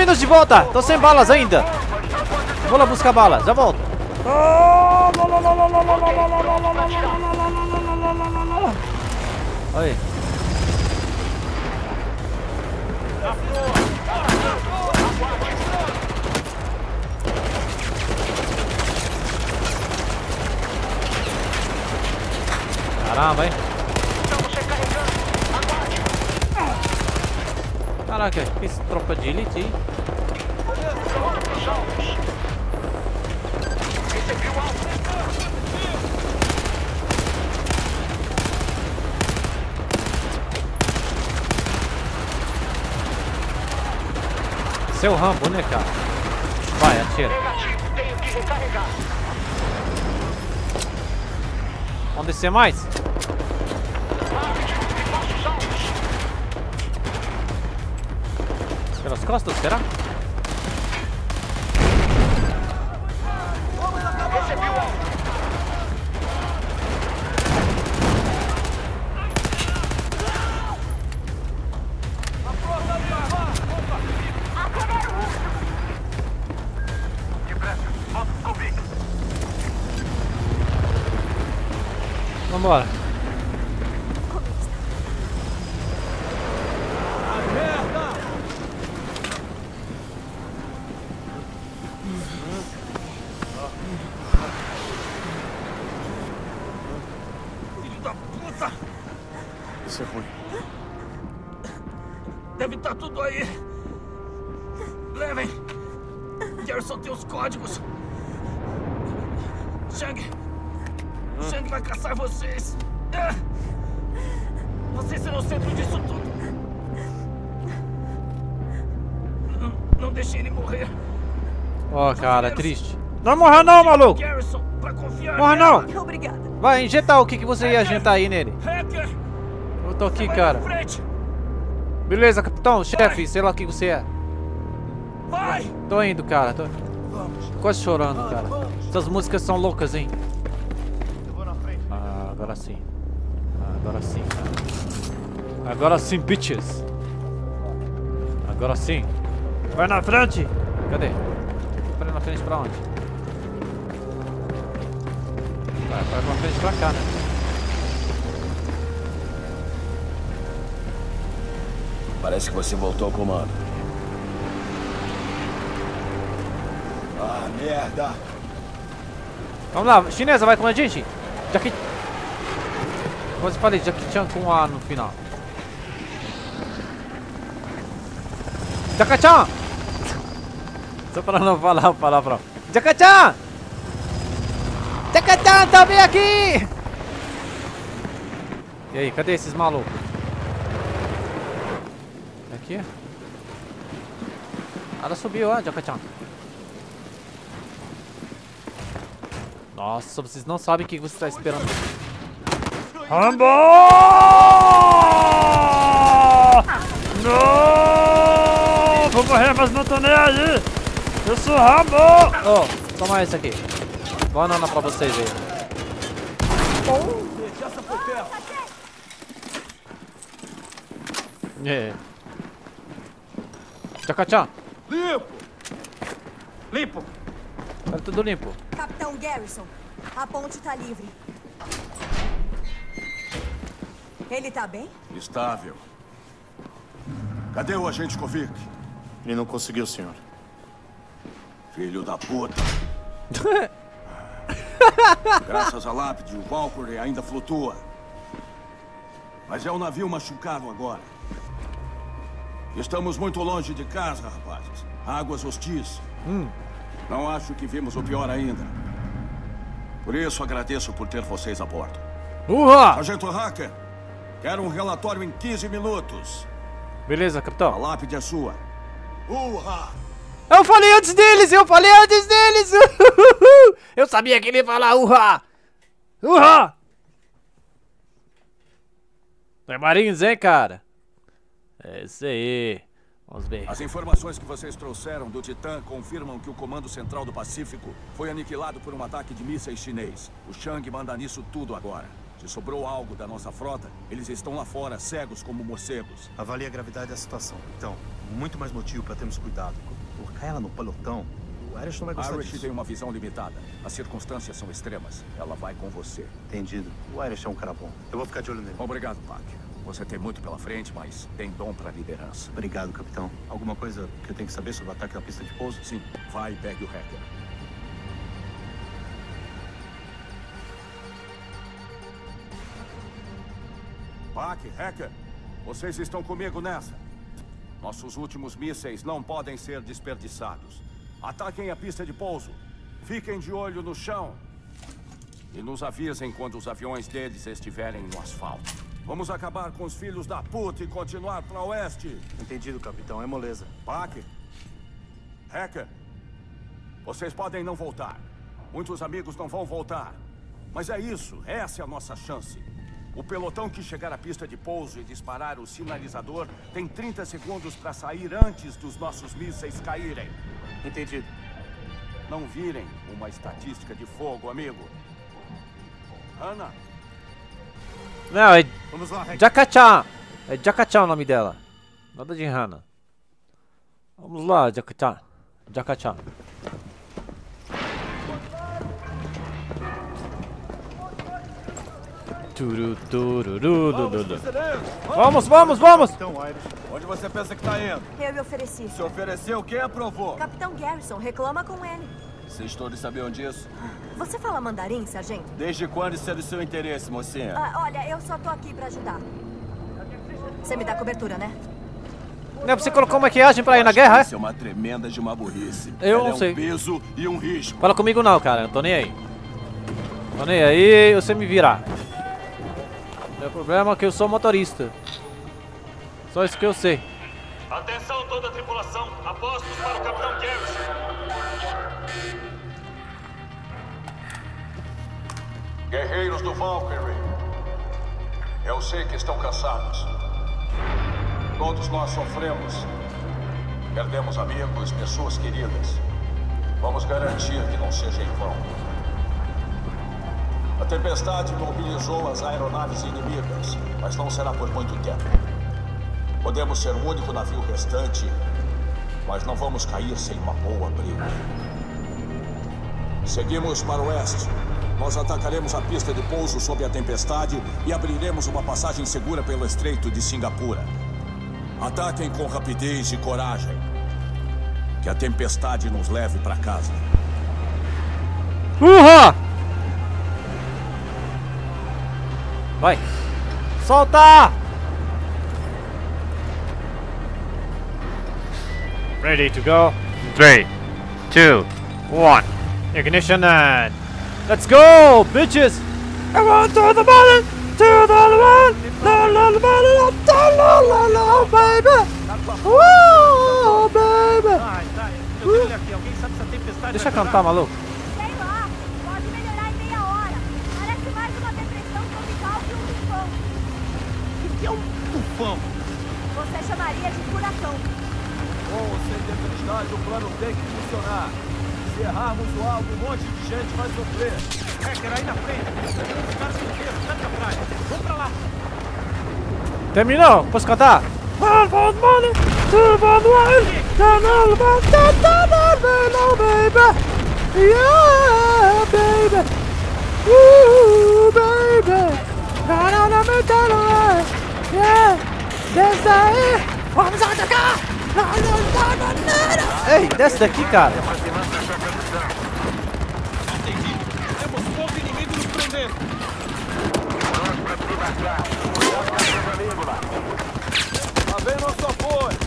indo de volta. Tô sem balas ainda. Vou lá buscar balas, já volto. Aí. Caramba, hein? Caraca, que esse tropa de elite aí? Seu Rambo, né, cara? Vai, atira. Vamos descer mais? Pelas costas, será? Vambora. Filho da puta! Isso é ruim. Deve estar tudo aí. Levem. Garrison tem os códigos. Shang vai caçar vocês. Vocês serão o centro disso tudo. Não deixem ele morrer. Ó, cara, triste. Não morra não, maluco. Garrison, pra confiar Morra não. nela. Obrigada. Vai, injetar o que você ia injetar aí nele. Hacker, Eu tô aqui, vai cara. pra frente. Beleza, capitão, chefe, sei lá o que você é. Vai! Tô indo, cara. Tô quase chorando, cara. Essas músicas são loucas, hein? Ah, agora sim. Agora sim, cara. Agora sim, bitches. Agora sim. Vai na frente. Cadê? Vai na frente pra onde? Vai pra frente pra cá, né? Parece que você voltou ao comando. Ah, merda! Vamos lá, chinesa, vai com a gente. Jackie... Como eu falei, Jackie Chan com A no final. Jackie Chan! Só para não falar a palavra. Jackie Chan! Jackie Chan, tá bem aqui! E aí, cadê esses malucos? Aqui? Ela subiu, ó, Jackie Chan. Nossa, vocês não sabem o que você está esperando. Rambo! Não! Vou morrer, mas não tô nem aí! Eu sou Rambo! Oh, toma esse aqui. Banana pra vocês aí. Jackie-chan! Limpo! Limpo! Tá tudo limpo. Capitão Garrison, a ponte tá livre. Ele tá bem? Estável. Cadê o agente Kovic? Ele não conseguiu, senhor. Filho da puta. Graças à lápide, o Valkyrie ainda flutua. Mas é um navio machucado agora. Estamos muito longe de casa, rapazes. Águas hostis. Não acho que vimos o pior ainda. Por isso agradeço por ter vocês a bordo. Sargento Hacker, quero um relatório em 15 minutos. Beleza, A capitão. lápide é sua. Eu falei antes deles! Eu falei antes deles! Eu sabia que ele ia falar urra! Urra! É Marines, hein, cara? É isso aí. Vamos ver. As informações que vocês trouxeram do Titã confirmam que o Comando Central do Pacífico foi aniquilado por um ataque de mísseis chinês. O Shang manda nisso tudo agora. Se sobrou algo da nossa frota, eles estão lá fora, cegos como morcegos. Avalie a gravidade da situação. Então, muito mais motivo para termos cuidado. Colocar ela no pelotão, o Irish não vai gostar Irish disso. tem uma visão limitada. As circunstâncias são extremas. Ela vai com você. Entendido. O Irish é um cara bom. Eu vou ficar de olho nele. Obrigado, Pac. Você tem muito pela frente, mas tem dom para liderança. Obrigado, capitão. Alguma coisa que eu tenho que saber sobre o ataque na pista de pouso? Sim, vai e pegue o hacker. Pac, hacker, vocês estão comigo nessa. Nossos últimos mísseis não podem ser desperdiçados. Ataquem a pista de pouso. Fiquem de olho no chão. E nos avisem quando os aviões deles estiverem no asfalto. Vamos acabar com os filhos da puta e continuar para oeste. Entendido, capitão. É moleza. Pac, hacker, vocês podem não voltar. Muitos amigos não vão voltar. Mas é isso. Essa é a nossa chance. O pelotão que chegar à pista de pouso e disparar o sinalizador tem 30 segundos para sair antes dos nossos mísseis caírem. Entendido. Não virem uma estatística de fogo, amigo. Ana? Não, é Vamos lá, Hack. Jacatá. É Jacatá o nome dela. Nada de Hannah. Vamos lá, Jacatá. Jacatá. Vamos, vamos, vamos! Capitão Irish. Onde você pensa que tá indo? Eu me ofereci. Se ofereceu, quem aprovou? Capitão Garrison, reclama com ele. Vocês todos sabiam disso? Você fala mandarim, sargento? Desde quando isso é do seu interesse, mocinha? Olha, eu só tô aqui pra ajudar. Você me dá cobertura, né? Não é pra você colocar maquiagem pra ir na guerra, é? Isso é uma tremenda de uma burrice. Eu Ela não sei. um peso e um risco. Fala comigo não, cara. Eu não tô nem aí. Tô nem aí, você me virar. Meu problema é que eu sou motorista. Só isso que eu sei. Atenção toda a tripulação. Apostos para o Capitão Garrison. Guerreiros do Valkyrie, eu sei que estão cansados. Todos nós sofremos. Perdemos amigos, pessoas queridas. Vamos garantir que não seja em vão. A tempestade mobilizou as aeronaves inimigas, mas não será por muito tempo. Podemos ser o único navio restante, mas não vamos cair sem uma boa briga. Seguimos para o oeste. Nós atacaremos a pista de pouso sob a tempestade e abriremos uma passagem segura pelo Estreito de Singapura. Ataquem com rapidez e coragem. Que a tempestade nos leve para casa. Uhá! Vai! Solta! Ready to go. 3, 2, 1. Ignition and let's go, bitches! Everyone to the bottom! To the bottom! La la la la la la la, baby! Woo, baby! Deixa eu cantar, maluco. Sei lá, pode melhorar em meia hora. Parece mais uma depressão tropical que um tufão. O que é um tufão? Você chamaria de furacão. Com ou sem tempestade, o plano tem que funcionar. Se errarmos o alvo, um monte de gente vai sofrer. Hacker, aí na frente. Os caras inteiros, perto da praia. Vamos pra lá. Terminou? Posso cantar? Yeah, baby. Baby. Yeah. Desce aí. Vamos atacar. Ei, desce daqui, cara. Temos pouco inimigo nos prendendo. Lá vem nosso apoio.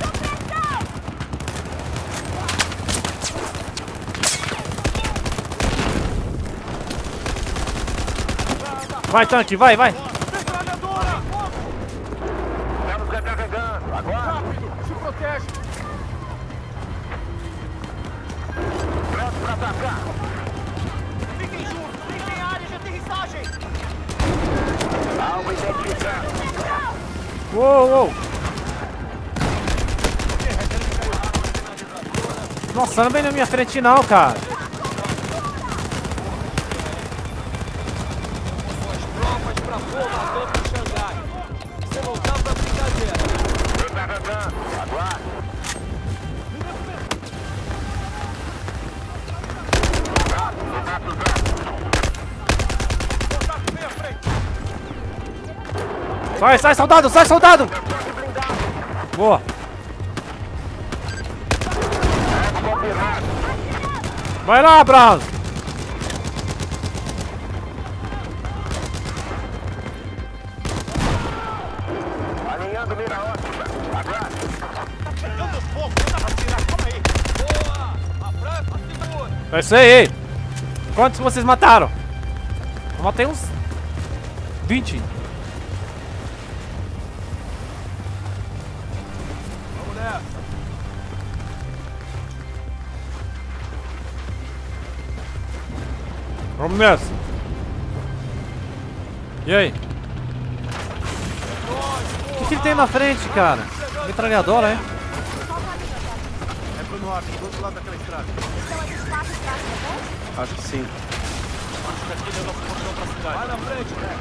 Vai, tanque, vai, vai. Metralhadora! Estamos recarregando. Agora, Rápido, se protege. pronto para atacar. Fiquem juntos, fiquem em área de aterrissagem. Alvo identificado. Uou, uou. Nossa, não vem na minha frente não, cara. Tropas pra porra, campo de Xangai. Você voltar pra brincadeira. Recarregando. Aguarde. Sai, sai, soldado, sai, soldado! Boa! Vai lá, Brown! Alinhando mira ótima. Atrás. Tá pegando fogo, não dá pra tirar. Calma aí. Boa! A França segura. É isso aí! Quantos vocês mataram? Eu matei uns 20. Vamos nessa. Vamos nessa! E aí? O que ele tem na frente, cara? Metralhadora, é? É pro norte, do outro lado daquela estrada. Então a gente passa atrás, tá bom? Acho que sim. Acho que aquele é o nosso portão pra cidade. Vai na frente, né?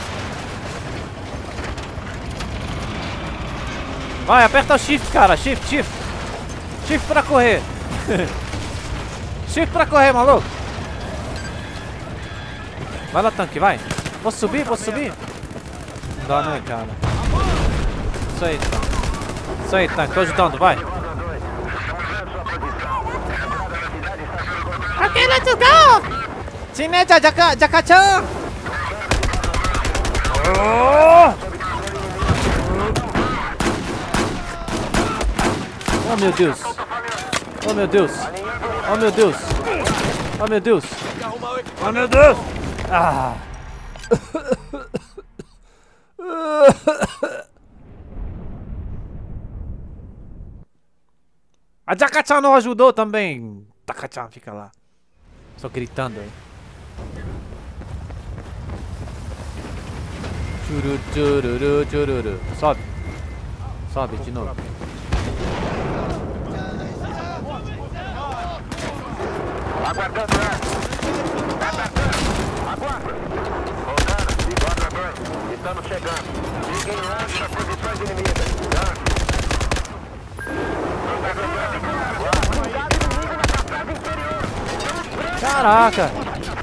Vai, aperta o shift, cara. Shift, shift. Shift pra correr. Shift pra correr, maluco. Vai lá, tanque, vai. Posso subir? Posso subir? Não dá, né, cara? Isso aí, tanque. Isso aí, tanque. Tô ajudando, vai. Ok, let's go! Chineja, Jaka-chan! Oh, meu Deus! Oh, meu Deus! Oh, meu Deus! Oh, meu Deus! Oh, meu Deus! Ah! A Jaka-chan não ajudou também! Taka-chan fica lá. Só gritando aí. Churu, chururu, chururu. Sobe. Sobe de novo. Aguardando, aguarda. Voltando, bigode na dois. Estamos chegando. Fiquem longe das posições inimigas. Caraca!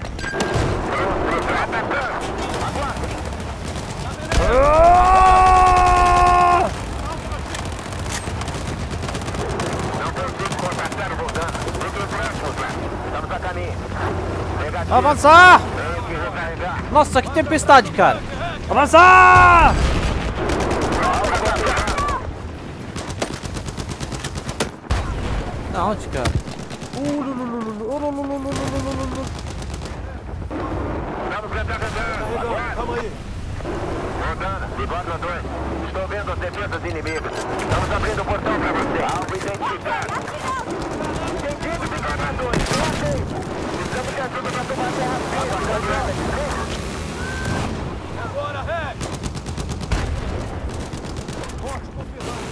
Não consigo contatar o Roldana. Fiquem próximos, estamos a caminho. Negativo. Avançar! Tenho que recarregar. Nossa, que tempestade, cara! Avançar! Na onde, cara? Estamos recarregando. Calma aí. Rodana, bigode na dois. Estou vendo as defesas inimigas. Estamos abrindo o portão para você. Alvo identificado. Entendido, bigode na dois. Precisamos de ajuda para tomar terra. Agora, Red! Forte confirmado.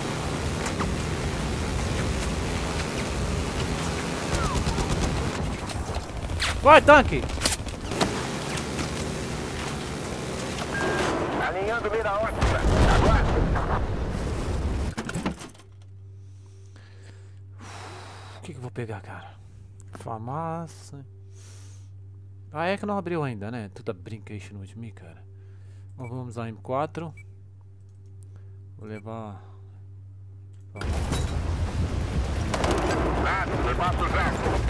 Vai, tanque! Alinhando mira ótima. Aguarde. O que eu vou pegar, cara? Farmácia. Ah, é que não abriu ainda, né? Tudo brincation with me, cara. Então vamos lá, M4. Vou levar... Nada, debaixo do braço.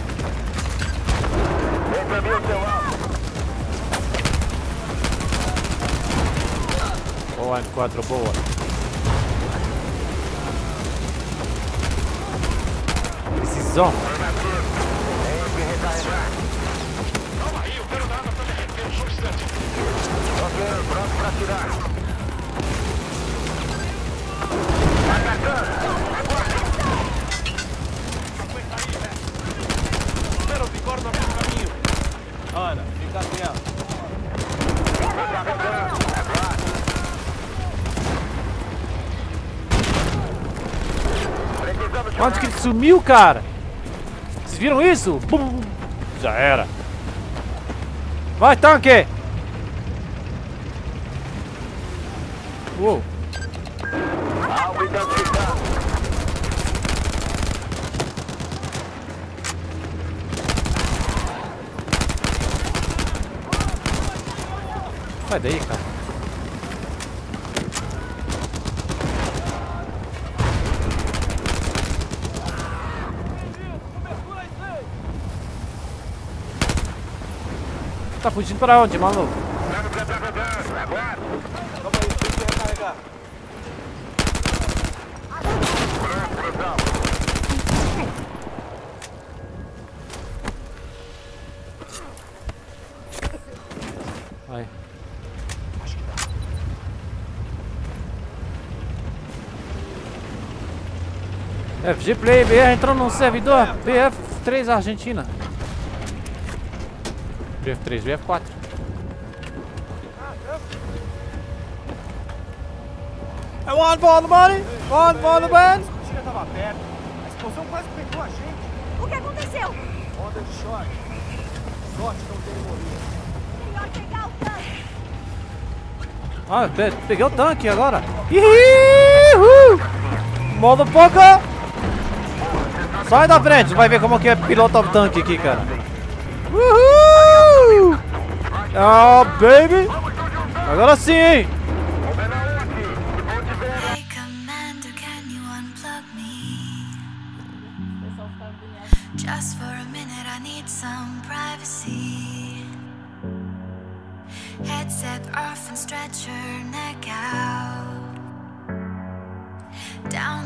Recebi o seu alvo. Boa, M4, boa. Precisão. Tenho que recarregar. Calma aí, eu quero dar arma pra derreter o instante. Ok, pronto pra atirar. Atacando. Aguenta aí, velho. Espera o bigode no caminho. Ana, fica atento. Recarregando. Onde que ele sumiu, cara? Vocês viram isso? Bum! Já era. Vai, tanque! Uou! Alvo identificado. Sai daí, cara. Tá fugindo pra onde, maluco? Vai. FG Play BR entrou no servidor BF3 Argentina. BF3, BF4. É one for the money, one for the band. A discoteira tava perto. A explosão quase pegou a gente. O que aconteceu? Onda de choque. Sorte não ter morrido. Melhor pegar o tanque. Ah, peguei o tanque agora. Ihuu! Motherfucker! Sai da frente, vai ver como que é pilotar o tanque aqui, cara. Uhul! Oh, baby! Agora sim, hein? Hey Commander, can you unplug me? Just for a minute, I need some privacy. Headset off and stretch your neck out. Down